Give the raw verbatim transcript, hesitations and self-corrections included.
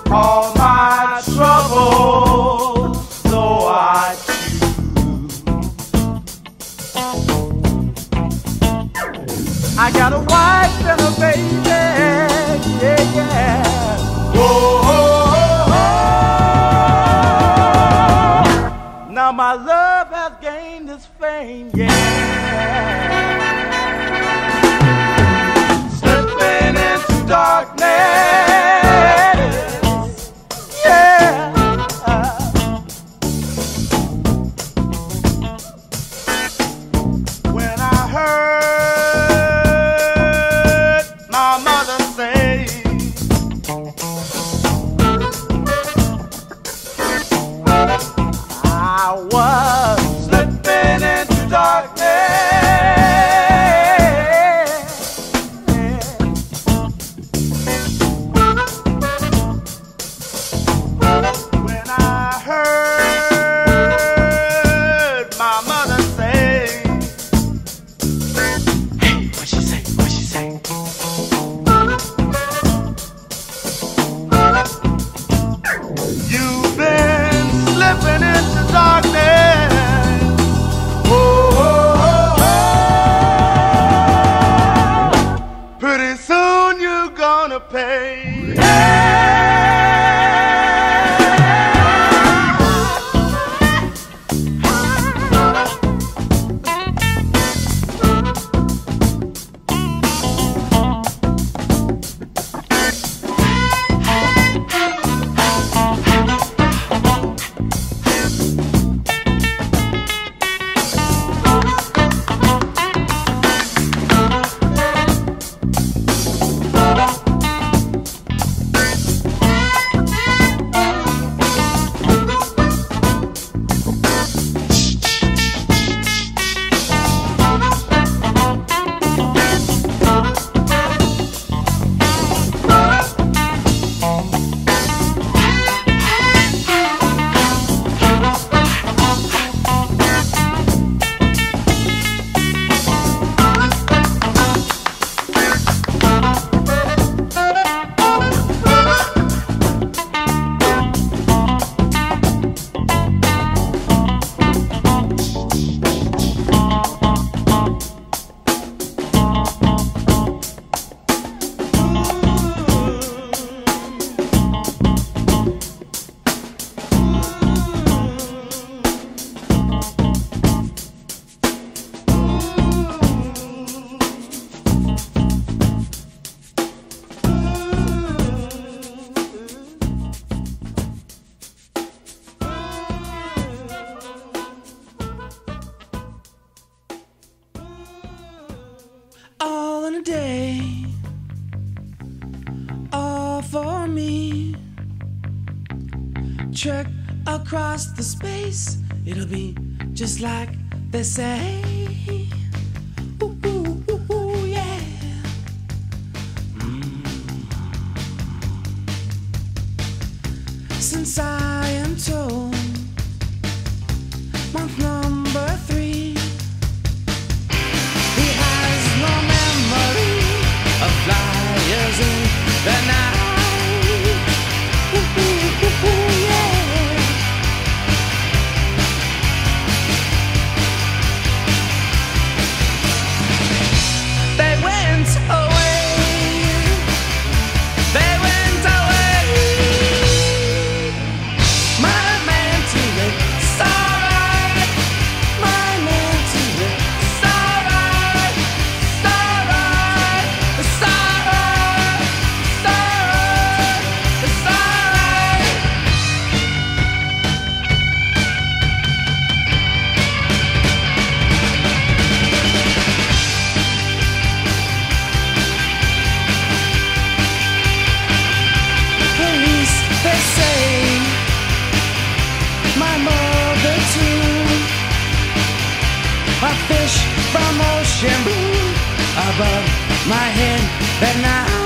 all my troubles, though I choose. I got a wife and a baby, yeah, yeah. Whoa, oh, oh, oh. Now my love has gained its fame, yeah. Slipping into darkness, yeah. When I heard my mother say, I was slipping into darkness. When I heard my mother say, hey, what she say, what she say? You've been slipping into darkness. Oh, oh, oh, oh. Pretty soon you're gonna pay. All in a day, all for me. Trek across the space, it'll be just like they say. Ooh, ooh, ooh, ooh, yeah. Mm. Since I am told, month number three, he has no memory of flyers in the night. Ooh, ooh, ooh, ooh, yeah. They went away. They went away. My man to it, it's alright. My man to it, it's alright. It's alright. It's alright. It's alright. It's alright. Police, they say, my mother too. A fish from ocean blue above my head that night.